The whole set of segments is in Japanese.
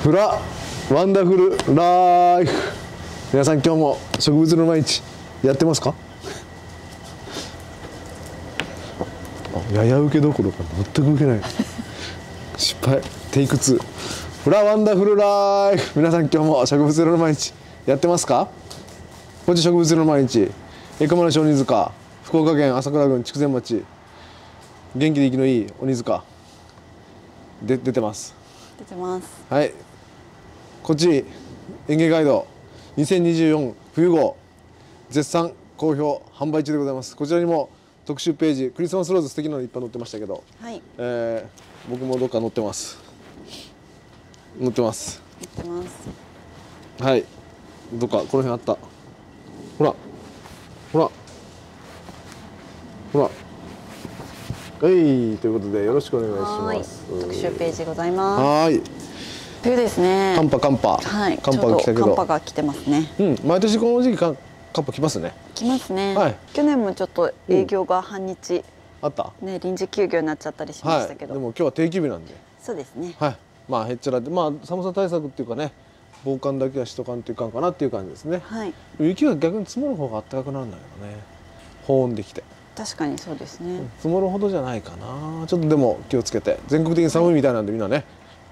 フラワンダフルライフ。皆さん今日も植物の毎日やってますか？やや受けどころか全く受けない。失敗。テイク2。フラワンダフルライフ。皆さん今日も植物の毎日やってますか？こっち植物の毎日、エコマの小鬼塚、福岡県朝倉郡筑前町、元気で生きのいい鬼塚で出てます。 出てます。 はい。こっち園芸ガイド2024冬号絶賛好評販売中でございます。こちらにも特集ページクリスマスローズ素敵なのいっぱい載ってましたけど、 はい。 僕もどっか載ってます。載ってます。 載ってます。 はい。どっかこの辺あった。ほらほらほら。ということでよろしくお願いします。 特集ページございます。 はい。 冬ですね。 寒波寒波。 はい。 寒波が来たけど。 寒波が来てますね。 うん。毎年この時期寒波来ますね。 来ますね。 はい。 去年もちょっと営業が半日、 あった。 ね、臨時休業になっちゃったりしましたけど。 はい、でも今日は定休日なんで。 そうですね。 はい。まあへっちゃらで、まあ寒さ対策っていうかね、防寒だけはしとかんといかんかなっていう感じですね。 はい。 雪が逆に積もる方が暖かくなるんだけどね。保温できて。 確かにそうですね。 積もるほどじゃないかな。ちょっとでも気をつけて。全国的に寒いみたいなんでみんなね、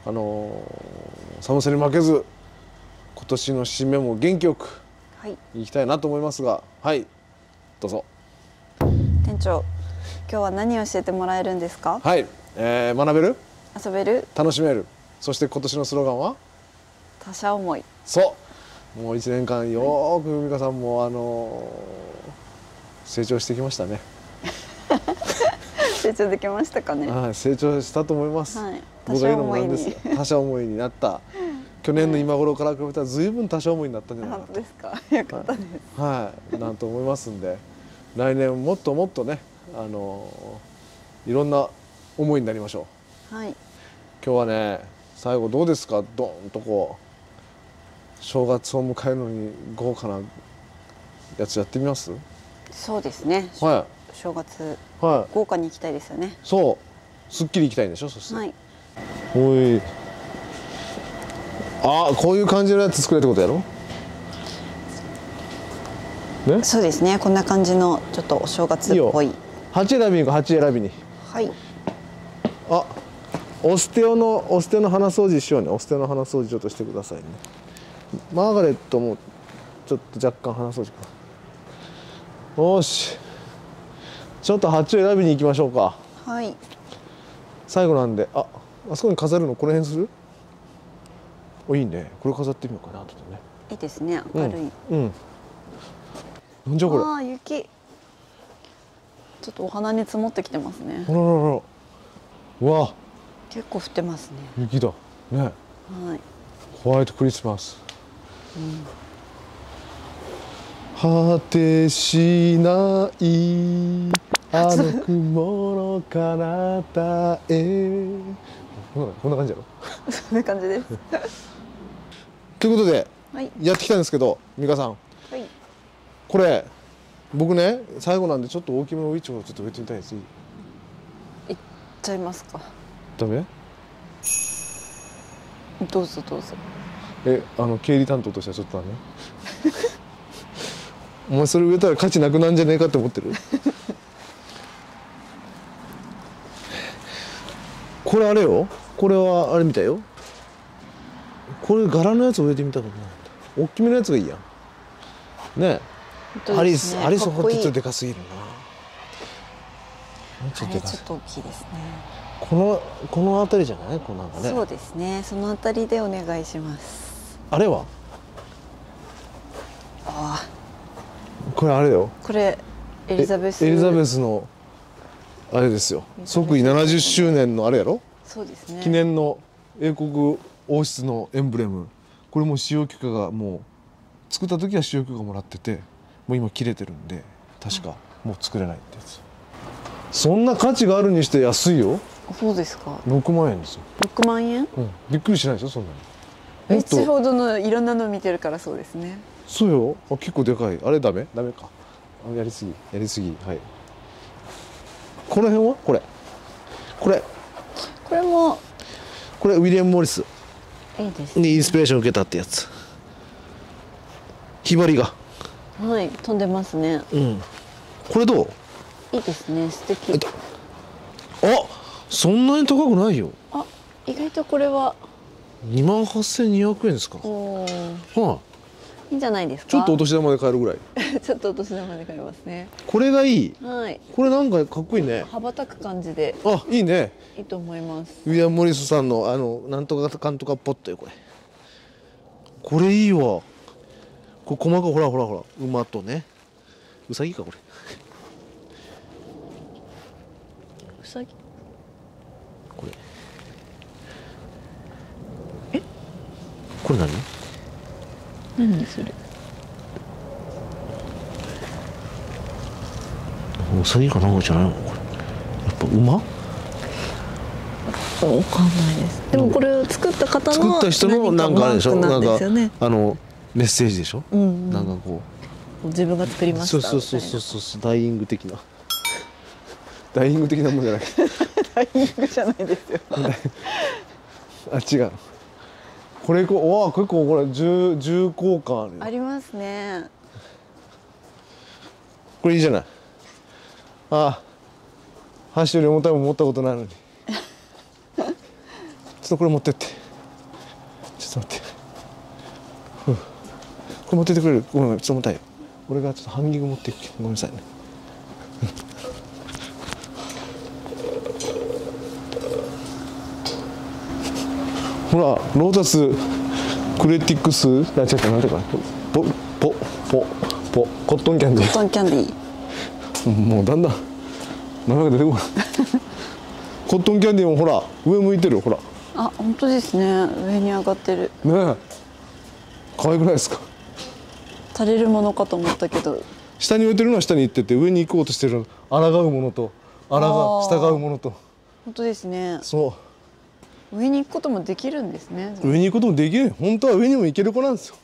寒さに負けず今年の締めも元気よくいきたいなと思いますが、はい、どうぞ。 店長、今日は何を教えてもらえるんですか？ はい、学べる、 遊べる、 楽しめる。そして今年のスローガンは他者思い。 そう、もう1年間よーく美香さんも成長してきましたね。 成長できましたかね。 はい、成長したと思います。 はい、 僕が言うのもなんですが、他者思いになった。去年の今頃から比べたらずいぶん他者思いになったんじゃないかと。 本当ですか。よかったです。 はい、なんと思いますんで、来年もっともっとね、いろんな思いになりましょう。はい。 今日はね、最後どうですか、ドーンとこう正月を迎えるのに豪華なやつやってみます？ そうですね。 はい。 正月、 はい、 豪華に行きたいですよね。 そう、すっきり行きたいんでしょ。そして、 はい、 おい、あ、こういう感じのやつ作れってことやろね。 そうですね。こんな感じのちょっとお正月っぽい。 鉢選びに行こう。鉢選びに。 はい。 あ、オステオの鼻掃除しようね。オステオの鼻掃除ちょっとしてくださいね。マーガレットもちょっと若干鼻掃除かな。よし、ちょっと鉢を選びに行きましょうか。 はい。 最後なんで、あそこに飾るのこの辺する？お、いいね。これ飾ってみようかなとね。 いいですね。明るい。 うん。なんじゃこれ。 ああ、雪。ちょっとお花に積もってきてますね。 ほらほらほら。うわ。 結構降ってますね。 雪だ。ね。 はい。 ホワイトクリスマス。果てしないあの雲の彼方へ。こんな感じやろ。 そんな感じです。 ということで、 はい、 やってきたんですけど、美香さん。 はい、 これ僕ね、最後なんでちょっと大きめのウィッチをちょっと植えてみたいです。 いっちゃいますか。 ダメ？ どうぞどうぞ。 経理担当としてはちょっとね。お前それ植えたら価値なくなんじゃねえかって思ってる？これあれよ。これはあれみたいよ。これ柄のやつを植えてみたことないんだ。大きめのやつがいいやん。ねえ。アリスホってちょっとでかすぎるな。 ちょっと大きいですね。 この辺りじゃない？こうなんかね。 そうですね。その辺りでお願いします。 あれは？ ああ。 これあれよ。 これエリザベスのあれですよ。即位70周年のあれやろ。 そうですね。 記念の英国王室のエンブレム。これも使用許可がもう作った時は使用許可もらってて、もう今切れてるんで確かもう作れないってやつ。そんな価値があるにして安いよ。 そうですか。 6万円ですよ。 6万円？ うん、びっくりしないでしょそんなに。 地ほどのいろんなの見てるからそうですね。 そうよ。結構でかい。あれダメか。やりすぎはい。この辺はこれもこれウィリアム・モリス。 いいですね。 にインスピレーション受けたってやつ。ひばりが。 はい、飛んでますね。 うん。これどう？ いいですね、素敵。 あ、そんなに高くないよ。 あ、意外とこれは。 28,200円ですか。 おー、 はいいんじゃないですか。 ちょっとお年玉で買えるぐらい。 ちょっとお年玉で買いますね。 これがいい。 はい。 これなんかかっこいいね。 羽ばたく感じであ、いいね。 いいと思います。 ウィリアム・モリスさんのなんとかかんとかポットよこれ。これいいわ。これ細かくほらほらほら馬とね。うさぎかこれ。 うさぎ。 これ。これ何？ 何それ。 うさぎかなんかじゃないのこれ。やっぱ馬？ わかんないです。でもこれを作った方の作った人のなんかあれでしょ。 なんですよね。 なんかメッセージでしょ。 うんうん、 なんかこう。 自分が作りましたそうダイイング的な。ダイイング的なもんじゃない。 ダイイングじゃないですよ。 あ、違う。これわあ結構これ重厚感あるよ。 ありますね。 これいいじゃない。あ、箸より重たいもん持ったことないのに。ちょっとこれ持ってって。ちょっと待って。これ持ってってくれる？ごめんごめん、ちょっと重たいよ。俺がちょっとハンギング持っていくけどごめんなさいね。ほらロータスクレティクス違うなんていうかな、ポコットンキャンディー。 コットンキャンディー。 もうだんだん名前が出てこない。コットンキャンディーもほら上向いてるよほら。 あ、本当ですね。上に上がってる。 ねえ可愛くないですか。 垂れるものかと思ったけど。 下に置いてるのは下に行ってて上に行こうとしてる抗うものと従うものと。 本当ですね。 そう。 上に行くこともできるんですね。 上に行くこともできる。本当は上にも行ける子なんですよ。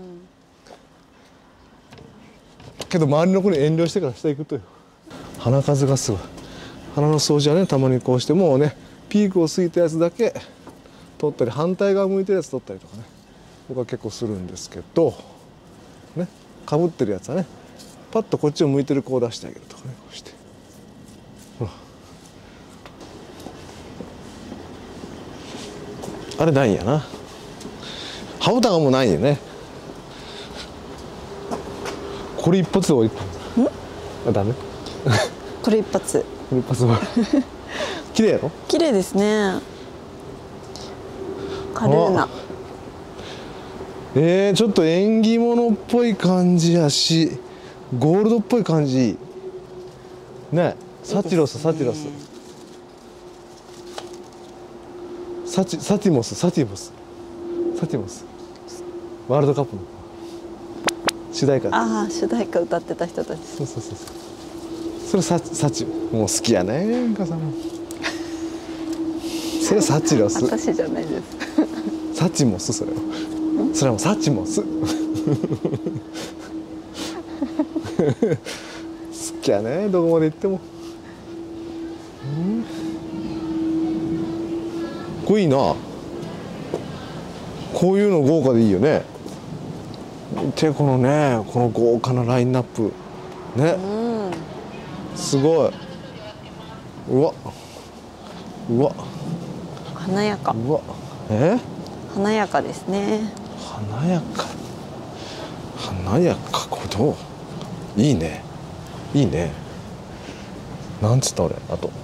けど周りの子に遠慮してから下行くとよ。鼻数がすごい。鼻の掃除はねたまにこうしてもうねピークを過ぎたやつだけ取ったり反対側向いてるやつ取ったりとかね僕は結構するんですけどね、かぶってるやつはねパッとこっちを向いてる子を出してあげるとかねこうしてほらあれないんやな。羽歌がもうないよね。これ一発で終わり。あ、ダメ。 これ一発。 これ一発終わる。綺麗やろ。 綺麗ですね。カルーナ。 ちょっと縁起物っぽい感じやしゴールドっぽい感じね。サチロスサチロスサティモスワールドカップの主題歌。 ああ、主題歌歌ってた人たち。 そうそれサチもう好きやねんかさんも。それサチロス。 私じゃないです。 サチモスそれはもうサチモス。好きやねどこまで行っても。これいいな。こういうの豪華でいいよね。でこの豪華なラインナップね、すごい。うわ華やか。華やかですね。 華やかこれどう？いいねなんつった俺あと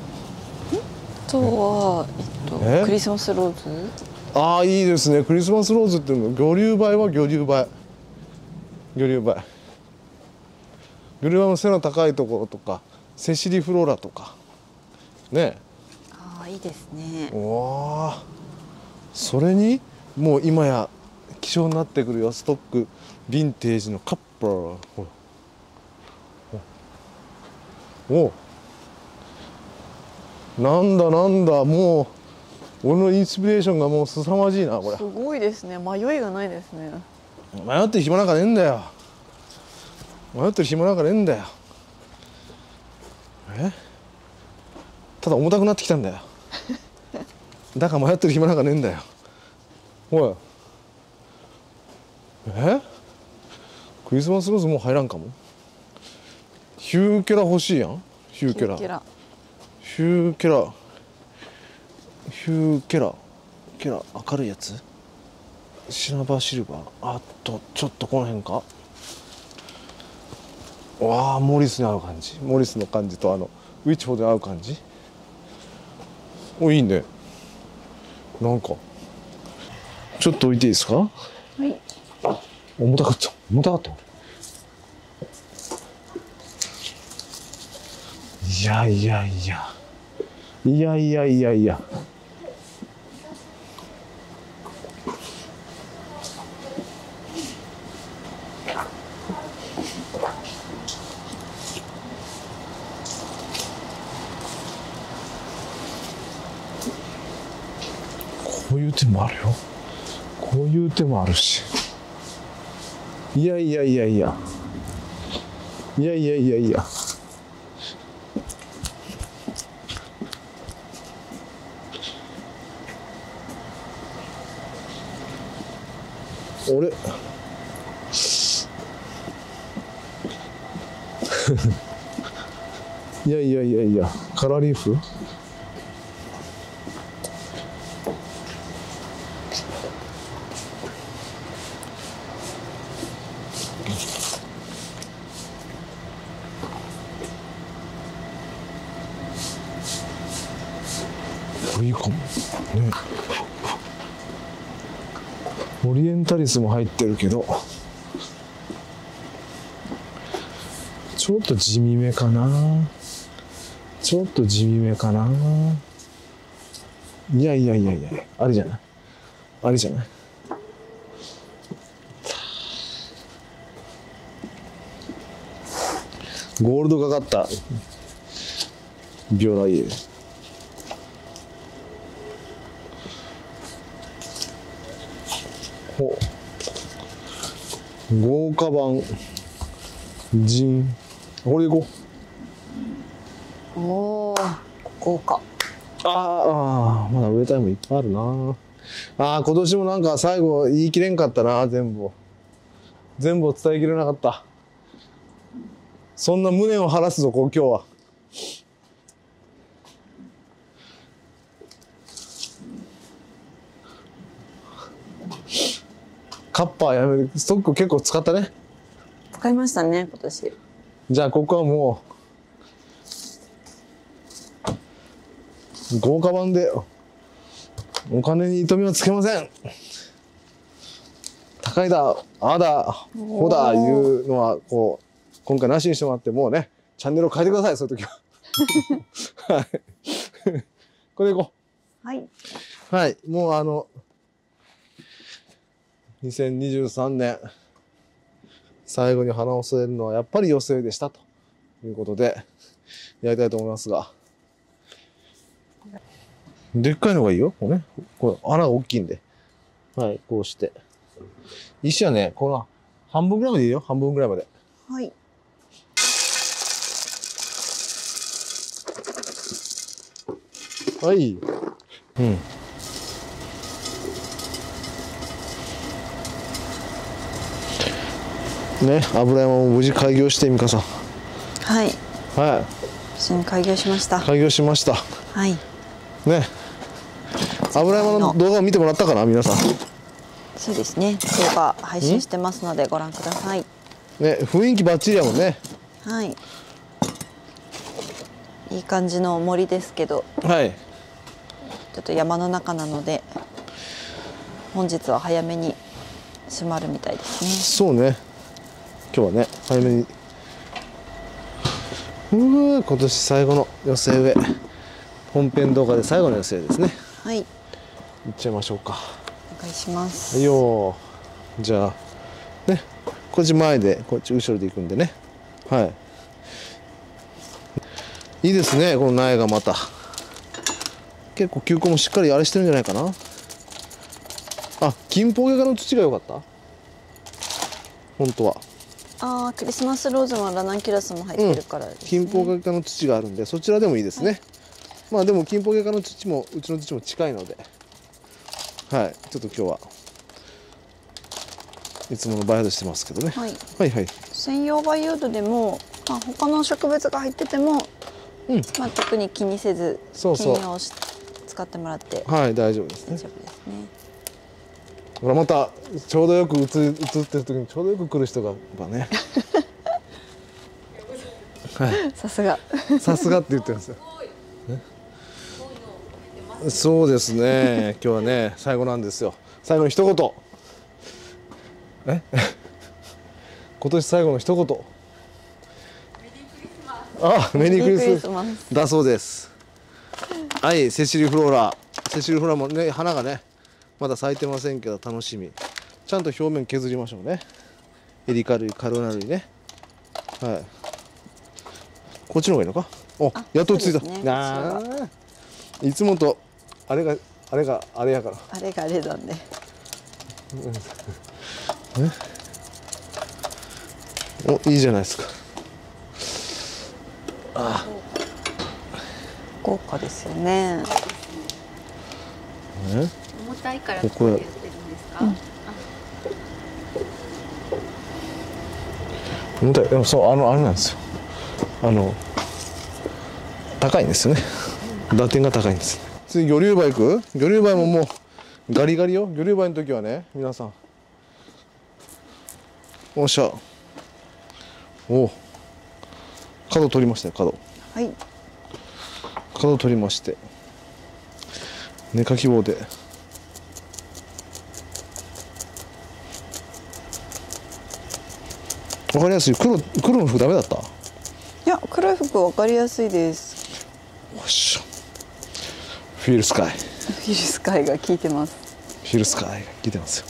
はクリスマスローズ。 ああいいですね。クリスマスローズっていうの魚竜梅の背の高いところとかセシリフローラとかね。 ああいいですね。 おーそれにもう今や希少になってくるよストックヴィンテージのカップラー。ほらおなんだもう俺のインスピレーションがもう凄まじいなこれ。 すごいですね。迷いがないですね。 迷ってる暇なんかねえんだよ。ただ重たくなってきたんだよ。だから迷ってる暇なんかねえんだよ。 おい、クリスマスローズもう入らんかも。ヒューケラ欲しいやん。ヒューケラキラヒューケラヒューケラ明るいやつ。シナバーシルバー、あとちょっとこの辺か。わあ、モリスに合う感じ。モリスの感じとウィッチフォードに合う感じ。お、いいね。なんかちょっと置いていいですか。 はい。 重たかった重たかった。いやいやいやいやいやいやいや。こういう手もあるよ。こういう手もあるし。いやいやいやいやいやいやいやいや。俺いやいやいやいや、カラーリーフ。いいかもね。オリエンタリスも入ってるけどちょっと地味めかな。ちょっと地味めかな。いやいやいやいや、あれじゃない、あれじゃない。ゴールドかかったビオライエ。ほ豪華版ジン、これでいこう。 おお、豪華。 ああ、まだウェイタイムいっぱいあるな。今年もなんか最後言い切れんかったな。全部を伝えきれなかった。そんな無念を晴らすぞ今日は。カッパーやめる。ストック結構使ったね。 使いましたね、今年。 じゃあここはもう豪華版でお金に糸目はつけません。高いだあだほだいうのはこう今回なしにしてもらって、もうねチャンネルを変えてください、そういう時は。はいこれでいこう。はい。 はい、もう2023年最後に花を添えるのはやっぱり寄せ植えでしたということでやりたいと思いますが、でっかいのがいいよ。こうね、これ穴が大きいんで、はい、こうして石はね、この半分ぐらいまでいいよ。半分ぐらいまで。 はい。 はい。うん。ね、油山も無事開業して、美香さん。 はい。 は一緒に開業しました。 い。開業しました。 はい。 ね。油山の動画を見てもらったかな、皆さん。 そうですね。動画配信してますのでご覧ください。 ね、雰囲気バッチリやもんね。 はい。いい感じの森ですけど、 はい。 ちょっと山の中なので本日は早めに閉まるみたいですね。 そうね。今日はね、早めに。今年最後の寄せ植え。本編動画で最後の寄せ植えですね。 はい。 いっちゃいましょうか。 お願いします。 はいよ。じゃあね、こっち前でこっち後ろで行くんでね。はい。いいですね、この苗がまた。結構球根もしっかりあれしてるんじゃないかな。金峰ゲ科の土が良かった。本当は。 クリスマスローズもラナンキュラスも入ってるからですね。 金峰ゲ科の土があるんで、そちらでもいいですね。まあでも金峰ゲ科の土もうちの土も近いので、はい、ちょっと今日はいつものバイオドしてますけどね。 はい、 はいはい。 専用培養土でも、まあ、他の植物が入ってても、まあ、特に気にせずそうそう兼用し使ってもらってはい、大丈夫ですね。 大丈夫ですね。 ほらまたちょうどよく映ってる時にちょうどよく来る人がねさすがさすがって言ってるんですよ。そうですね。今日はね最後なんですよ。最後の一言。今年最後の一言。あ、メリークリスマスだそうです。はい、セシリフローラ。セシリフローラもね花がねまだ咲いてませんけど楽しみ。ちゃんと表面削りましょうね。エリカ類カロナ類ね。はい。こっちの方がいいのか。お、やっと落ち着いた。 ね、 いつもとあれがあれやから。 あれがあれなんで。 お、いいじゃないですか。 豪華ですよね。 重たいからここでやってるんですか？ 重たい。でもそうあれなんですよ。高いんですよね。打点が高いんです。次魚竜梅行く？魚竜梅ももうガリガリよ。魚竜梅の時はね皆さん。おっしゃ。おお。角取りましたよ角。 はい。 角取りまして。根かき棒で。わかりやすい。黒の服ダメだった？ いや、黒い服わかりやすいです。 よっしゃ。フィールスカイ。 フィルスカイが効いてます。 フィルスカイが効いてますよ。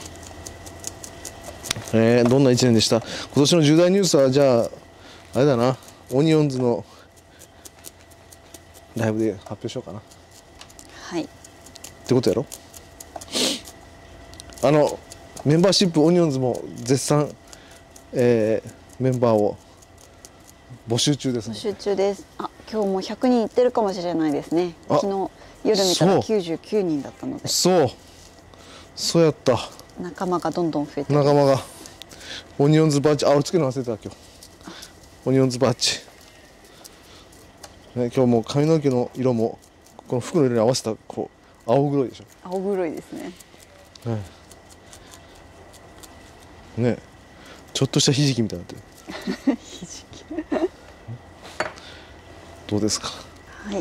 どんな一年でした？今年の重大ニュースはじゃああれだな。オニオンズのライブで発表しようかな。 はい。 ってことやろ。メンバーシップオニオンズも絶賛、メンバーを募集中です、ね。 募集中です。あ、今日も100人いってるかもしれないですね。昨日夜見たら99人だったので。 そうやった。 仲間がどんどん増えて。 仲間がオニオンズバッジ、俺つけるの忘れてた今日。オニオンズバッジ。ね、今日も髪の毛の色もこの服の色に合わせたこう青黒いでしょ。 青黒いですね。 ね、ちょっとしたひじきみたいになってる。 ひじき。 どうですか。 はい。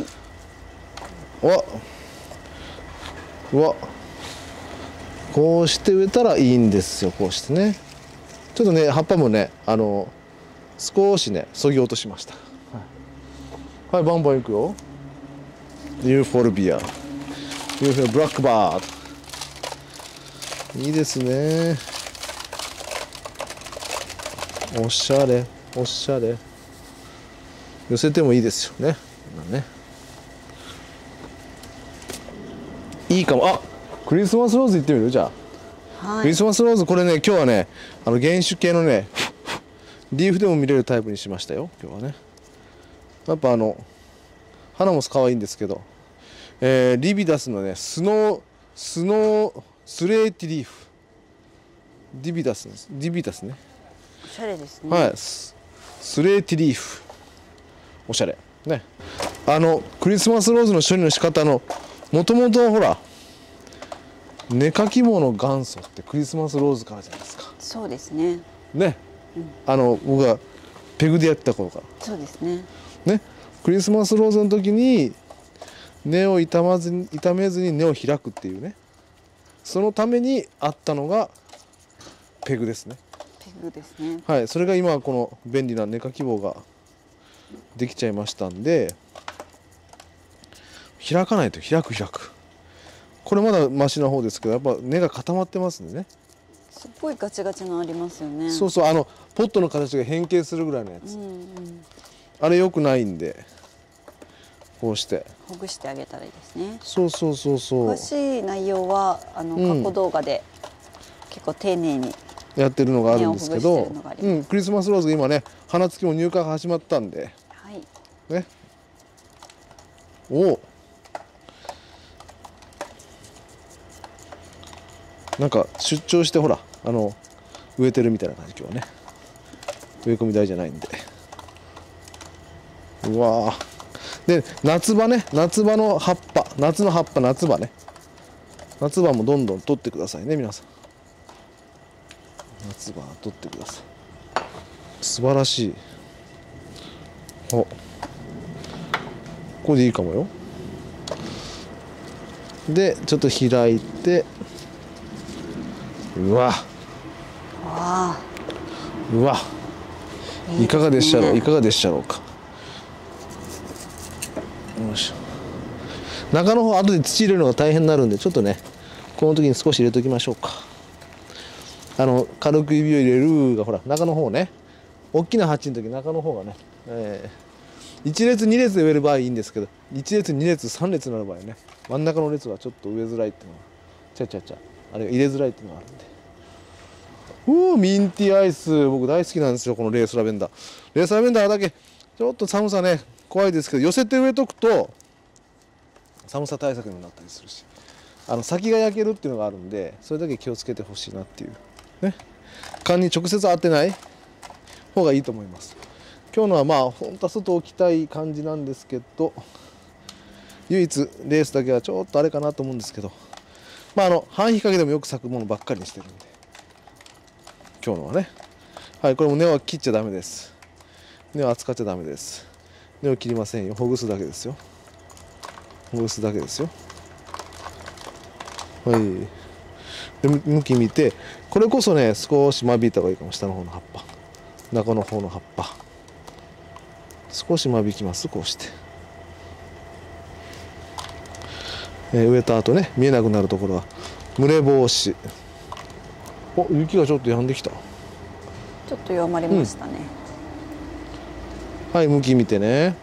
うわ。こうして植えたらいいんですよ。こうしてね。ちょっとね葉っぱもね少しねそぎ落としました。はい、バンバンいくよ。ユーフォルビア、ブラックバード。いいですね。おしゃれ、おしゃれ。寄せてもいいですよね。ね。いいかも。あ、クリスマスローズ行ってみる？じゃあ。 はい。 クリスマスローズこれね今日はね原種系のねリーフでも見れるタイプにしましたよ今日はね。やっぱ花も可愛いんですけど、リビダスのねスレーティリーフディビダスね。 おしゃれですね。 はい、スレーティリーフおしゃれね。クリスマスローズの処理の仕方もともとほら根かき棒の元祖ってクリスマスローズからじゃないですか。 そうですね。 ね、僕がペグでやってた頃から。 そうですね。 ね、クリスマスローズの時に根を傷めずに根を開くっていうね、そのためにあったのがペグですね。 ペグですね。 はい、それが今はこの便利な根かき棒ができちゃいましたんで、開かないと開く。これまだマシな方ですけど、やっぱ根が固まってますんでね。 すごいガチガチのありますよね。 そうポットの形が変形するぐらいのやつ、あれ良くないんでこうしてほぐしてあげたらいいですね。 そう詳しい内容は過去動画で結構丁寧にやってるのがあるんですけど、クリスマスローズが今ね花付きも入荷が始まったんで、 はいね、おお、なんか出張してほら植えてるみたいな感じ今日はね。植え込み台じゃないんで。うわー。で夏場ね、夏場の葉っぱ、夏の葉っぱ、夏場ね、夏場もどんどん取ってくださいね皆さん。夏場取ってください。素晴らしい。お、これでいいかもよ。でちょっと開いて、うわわあ、 うわ、いかがでしたろう、いかがでしたろうか。よし、中の方後で土入れるのが大変になるんで、ちょっとねこの時に少し入れておきましょうか。軽く指を入れるがほら中の方ね、大きな鉢の時中の方がね、1列2列で植える場合いいんですけど、1列2列3列になる場合ね、真ん中の列はちょっと植えづらいっていうのがあれ入れづらいっていうのがあるんで。ミンティアイス僕大好きなんですよ。このレースラベンダー。レースラベンダーだけちょっと寒さね怖いですけど、寄せて植えとくと寒さ対策にもなったりするし、先が焼けるっていうのがあるんで、それだけ気をつけてほしいなっていうね。缶に直接当てない方がいいと思います。今日のはまあ本当は外置きたい感じなんですけど、唯一レースだけはちょっとあれかなと思うんですけど、まあ半日陰でもよく咲くものばっかりにしてるんで、今日のはね。はい、これも根は切っちゃダメです。根は扱っちゃダメです。根を切りませんよ。ほぐすだけですよ。ほぐすだけですよ。はい。で向き見て、これこそね少し間引いた方がいいかも。下の方の葉っぱ、中の方の葉っぱ少し間引きます。こうして、植えた後ね見えなくなるところは蒸れ防止。お、雪がちょっと止んできた。 ちょっと弱まりましたね。 はい、向き見てね。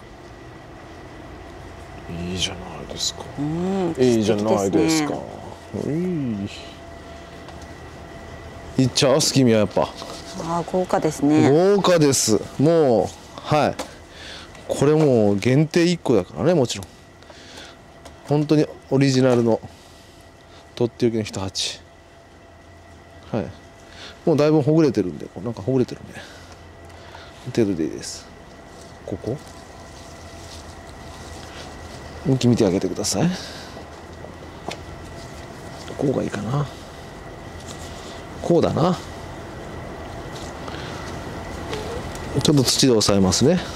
いいじゃないですか。いいじゃないですか。いっちゃう、スキミはやっぱ。 ああ、豪華ですね。 豪華です。もう、はい。これもう限定1個だからね、もちろん。本当にオリジナルのとっておきの一鉢。はい。もうだいぶほぐれてるんで、なんかほぐれてるね。程度でいいです。ここ。向き見てあげてください。こうがいいかな。こうだな。ちょっと土で押さえますね。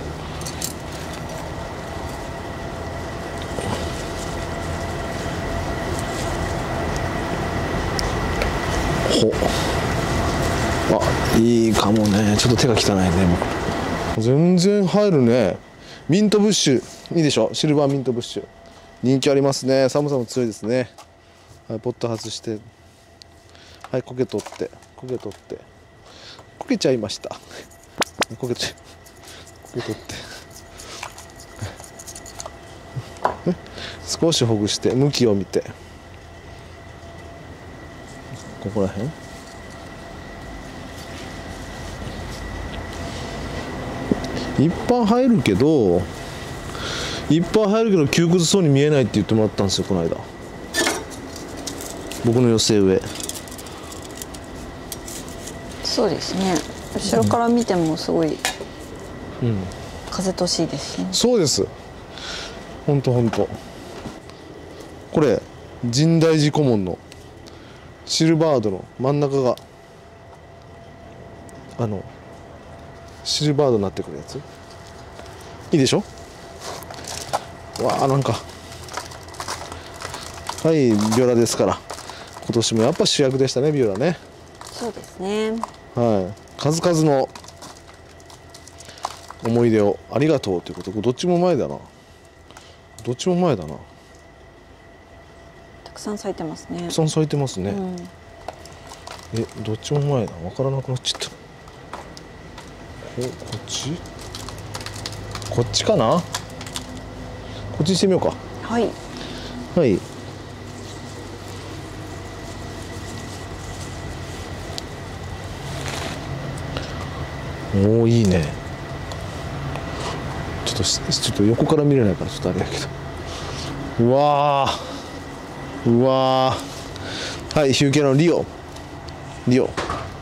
あ、いいかもね。ちょっと手が汚いね。全然入るね。ミントブッシュいいでしょ。シルバーミントブッシュ人気ありますね。寒さも強いですね。はい、ポット外して、はい、苔取って、苔取って、苔ちゃいました。苔取って少しほぐして向きを見て、ここら辺いっぱい入るけど窮屈そうに見えないって言ってもらったんですよ、この間。僕の寄せ植え。 そうですね。後ろから見てもすごい風通しいいですね。 そうです。本当。これ深大寺顧問のシルバードの真ん中がシルバードになってくるやついいでしょ。わあ、なんかはい、ビオラですから。今年もやっぱ主役でしたね、ビオラね。 そうですね。 はい、数々の思い出をありがとうということ。どっちも前だな。 たくさん咲いてますね。 たくさん咲いてますね。どっちも前だ。分からなくなっちゃった。こっちかな。こっちにしてみようか。 はい。 はい。おお、いいね。ちょっと横から見れないからちょっとあれだけど。うわー。はい、ヒューケラのリオ。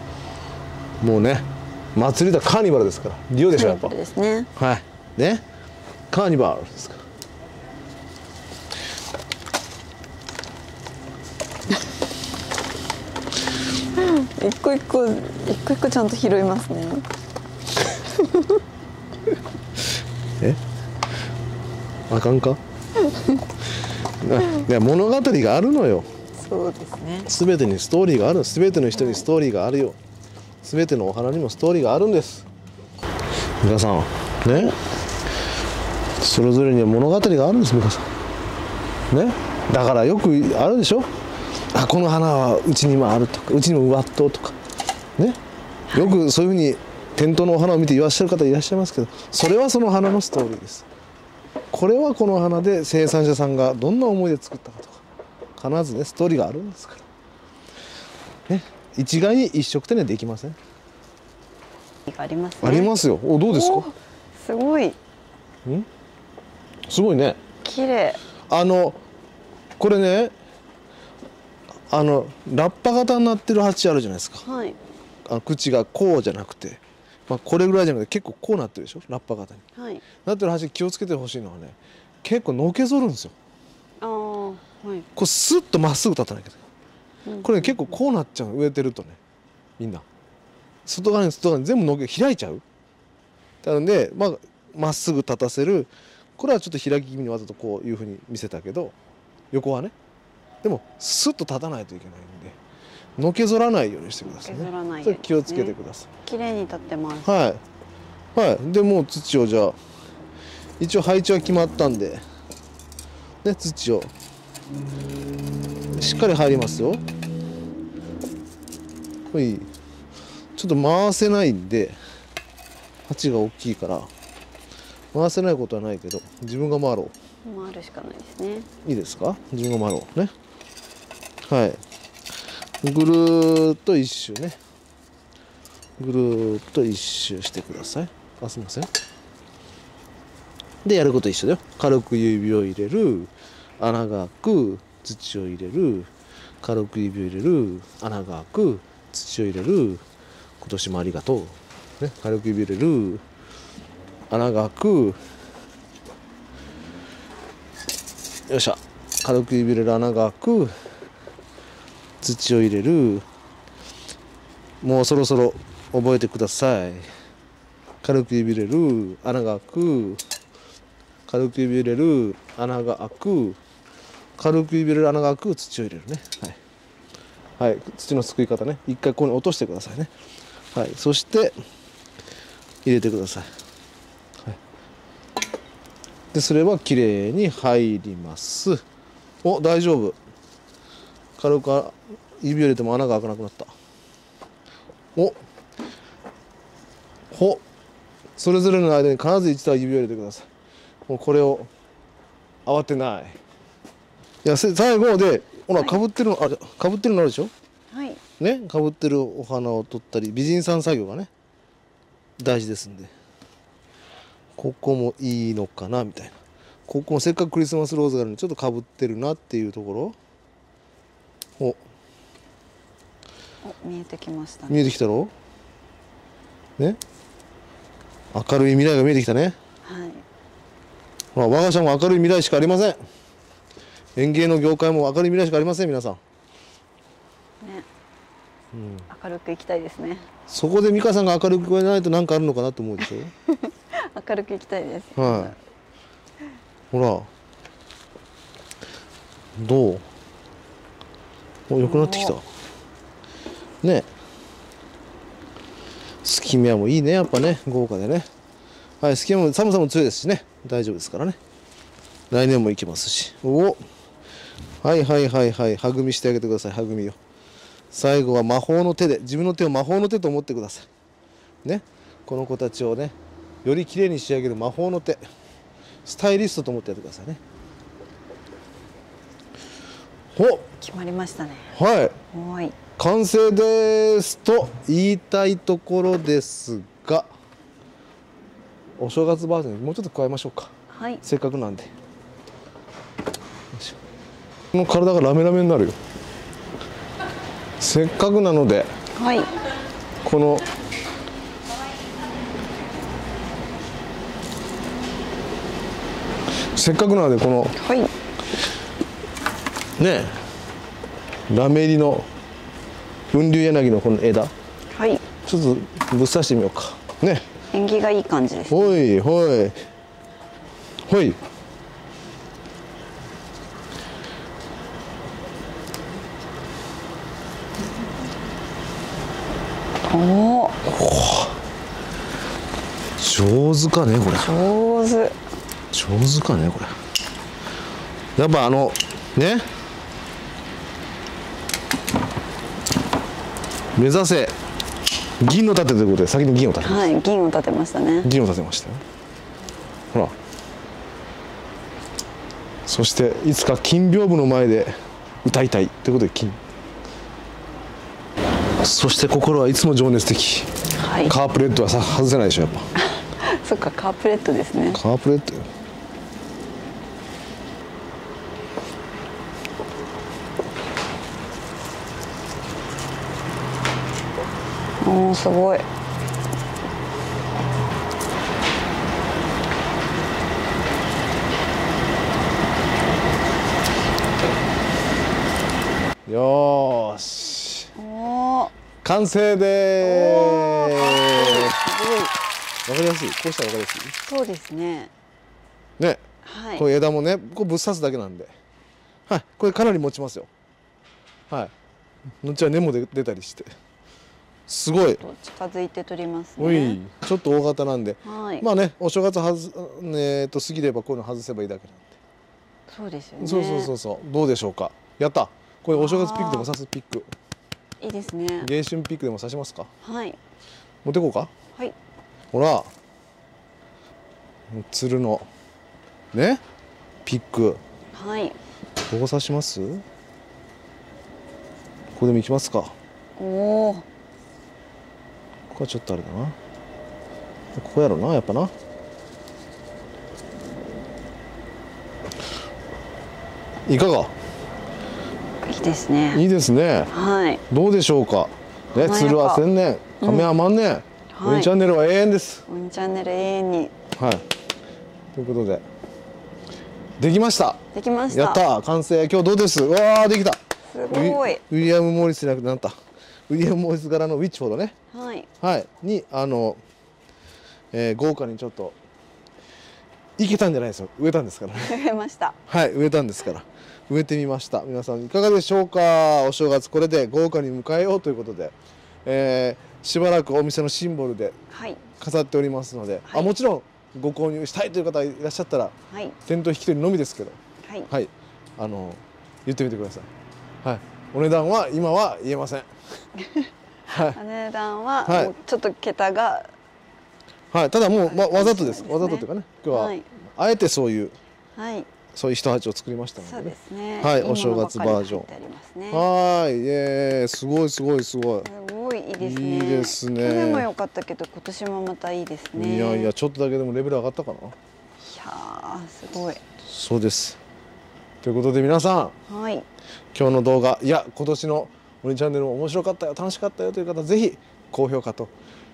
もうね、祭りだ、カーニバルですから。リオでしょ、やっぱ。 ですね。 はいね、カーニバルですから。 一個一個ちゃんと拾いますね。 あかんかいや、物語があるのよ。 そうですね。 全てにストーリーがある。全ての人にストーリーがあるよ。全てのお花にもストーリーがあるんです。皆さんね、それぞれには物語があるんです。皆さんね、だからよくあるでしょ。あ、この花はうちにもあるとか、うちにも植わっとうとかね、よくそういうふうに店頭のお花を見て言わっしゃる方いらっしゃいますけど、それはその花のストーリーです。これはこの花で生産者さんがどんな思いで作ったかとか、必ずねストーリーがあるんですからね。一概に一色ってねできません。 ありますね。 ありますよ。お、どうですか。 すごいすごいね。 綺麗。 これね、ラッパ型になってる鉢あるじゃないですか。 はい。 口がこうじゃなくて、まあ、これぐらいじゃなくて結構こうなってるでしょ、ラッパ型にはい。 なってる鉢。気をつけてほしいのはね、結構のけぞるんですよ。 ああ、はい。 これスッとまっすぐ立たなきゃいけない。これね、結構こうなっちゃうの、植えてるとね、みんな外側に全部のけ開いちゃう。なので、まっすぐ立たせる。これはちょっと開き気味にわざとこういうふうに見せたけど、横はね、でもスッと立たないといけないんで、のけぞらないようにしてくださいね。 のけぞらないようにそれ気をつけてください。 綺麗に立ってます。 はいはい。でもう土を、じゃあ一応配置は決まったんでね、土をしっかり入りますよ。はい。ちょっと回せないんで、鉢が大きいから回せないことはないけど、自分が回ろ回るしかないですね。 う。いいですか、自分が回ろうね。はい。ぐるーっと一周ね、ぐるーっと一周してください。あ、すみません。で、やること一緒だよ。軽く指を入れる、穴が開く、土を入れる、軽く指を入れる、穴が開く、土を入れる、今年もありがとう、ね、軽く指を入れる、穴が開く、よっしゃ、軽く指を入れる、穴が開く、土を入れる。もうそろそろ覚えてください。軽く指入れる、穴が開く、軽く指入れる、穴が開く、軽く指入れる、穴が開く、土を入れるね。はい、はい、土のすくい方ね、一回ここに落としてくださいね。はい、そして入れてください。はい、ですればきれいに入ります。お、大丈夫。軽く指を入れても穴が開かなくなった。お、それぞれの間に必ず一度指を入れてください。もうこれを慌てない。いや、最後でほら、かぶってるの、かぶってるのあるでしょ。 はい。 ね、かぶってるお花を取ったり、美人さん作業がね大事ですんで、ここもいいのかなみたいな。ここもせっかくクリスマスローズがあるのにちょっとかぶってるなっていうところ。お、 見えてきましたね。 見えてきたろね。明るい未来が見えてきたね。 はい。 ほら、我が社も明るい未来しかありません。園芸の業界も明るい未来しかありません。皆さん、 ね、明るくいきたいですね。 そこで美香さんが明るく言わないと何かあるのかなと思うでしょ。 明るくいきたいです。 はい。ほら、どう？お、良くなってきた。ね。スキミアもいいね、やっぱね、豪華でね。はい、スキミアも寒さも強いですしね、大丈夫ですからね。来年も行けますし。お、はいはいはいはい、はぐみしてあげてください、はぐみを。最後は魔法の手で、自分の手を魔法の手と思ってください。ね、この子たちをね、より綺麗に仕上げる魔法の手。スタイリストと思ってやってくださいね。お、 決まりましたね。 はい、 はい。 完成ですと言いたいところですが、お正月バージョンにもうちょっと加えましょうか。 はい。 せっかくなんで。よいしょ。この体がラメラメになるよ。せっかくなので、 はい。 このせっかくなのでこのはいねラメ入りの雲龍柳のこの枝はいちょっとぶっ刺してみようかね。 縁起がいい感じですね。 ほいほいほい。 おお上手かねこれ。 上手。 上手かねこれ。やっぱね目指せ銀の盾ということで先に銀を立てます。 はい銀を立てましたね。 銀を立てましたよ。ほら。そしていつか金屏風の前で歌いたいということで金。そして心はいつも情熱的。 はい。 カープレットは外せないでしょやっぱ。 そっかカープレットですね。 カープレットよ。 おおすごい。 よーしおお完成でーすす。わかりやすい。こうしたらわかりやすい。 ごい。そうですね。 ね、 はいこれ枝もねこうぶっ刺すだけなんで、はい、これかなり持ちますよ。はい後は根も出たりしてすごい。 近づいて取りますおいね。 ちょっと大型なんで、 はい。 まあねお正月過ぎればこういうの外せばいいだけなんで、 そうですよね。 そうどうでしょうか。やった。これお正月ピックでも刺すピック、 いいですね。 迎春ピックでも刺しますか。 はい持ってこうか。 はいほらつるのねピックはい。 どこ刺します。ここでも行きますか。 おおここはちょっとあれだな。ここやろなやっぱな。いかが。 いいですね。 いいですね。 はい。 どうでしょうか。ね、 華やか鶴は千年、亀は万年。 はいウニチャンネルは永遠です。 ウニチャンネル永遠にはい。ということで。できました。 できました。 やったー、完成。今日どうです。うわー、できた。 すごい。 ウィリアム・モーリスじゃなくて、なんだ。ウィリアム・モーリス柄のウィッチフォードね。 はい。 はい。に、豪華にちょっと。いけたんじゃないですよ。植えたんですからね。 植えました。 はい、植えたんですから。植えてみました。皆さんいかがでしょうか。お正月これで豪華に迎えようということで、しばらくお店のシンボルではい。 飾っておりますので、 はいもちろんご購入したいという方いらっしゃったらはい。 店頭引き取りのみですけど、 はい。 はい、言ってみてください。はい、お値段は今は言えません。はい、 お値段ははいもうちょっと桁がはい、ただもう、わざとです。 そうですねわざとというかね、今日は、 はいあえてそういう人鉢を作りましたそうのでね。 ですね。 はいいいものお正月バージョンばっかり入ってありますね。 はーい、すごいすごいすごい。 すごいいいですね。 いいですね去年も良かったけど今年もまたいいですね。 いやいや、ちょっとだけでもレベル上がったかな。 いやーすごい。 そうです。ということで皆さん、 はい。 今日の動画、いや今年のおにチャンネルも面白かったよ、楽しかったよという方、ぜひ高評価と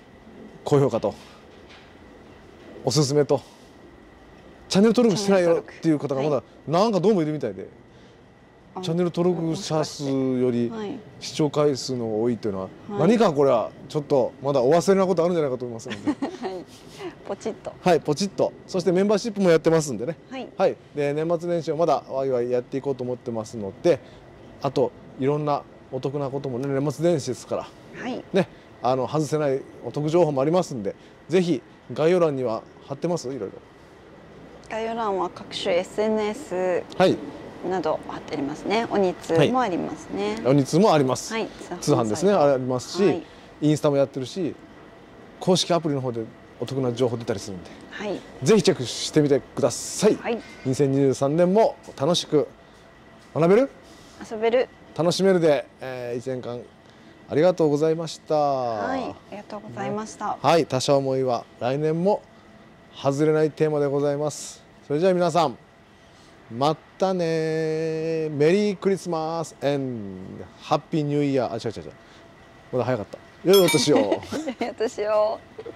おすすめとチャンネル登録してないよっていう方がまだなんかどうもいるみたいで、チャンネル登録者数よりはい。 視聴回数の方が多いというのは、 はい何かこれはちょっとまだお忘れなことあるんじゃないかと思いますのではい。ポチッと。 はい、ポチッと。そしてメンバーシップもやってますんでね。 はい。 はい、で年末年始をまだワイワイやっていこうと思ってますので、あといろんなお得なこともね、年末年始ですからはい。 ね、外せないお得情報もありますんで、ぜひ概要欄には貼ってます。いろいろ。 概要欄は各種 SNS はい、 など貼ってありますね。お日通もありますね。 お日もあります。 はい。 通販ですね、ありますし、 はいインスタもやってるし、公式アプリの方でお得な情報出たりするんで、 はい。 ぜひチェックしてみてください。 はい。 2023年も楽しく学べる、 遊べる。 楽しめるで、1年間ありがとうございました。 はい。ありがとうございました。 はい、他者思いは来年も外れないテーマでございます。それじゃあ皆さん、またね。メリークリスマス and ハッピーニューイヤー。あ、違う。まだ早かった。良いお年を。 私を。